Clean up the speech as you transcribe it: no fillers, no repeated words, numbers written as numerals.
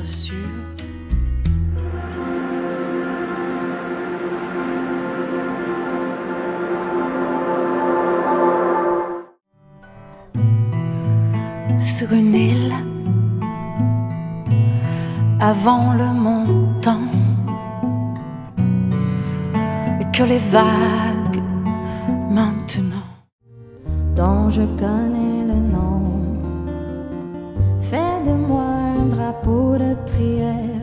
sûr. Sur une île, avant le montant, et que les vagues maintenant, dont je connais le nom, fais de moi un drapeau de prière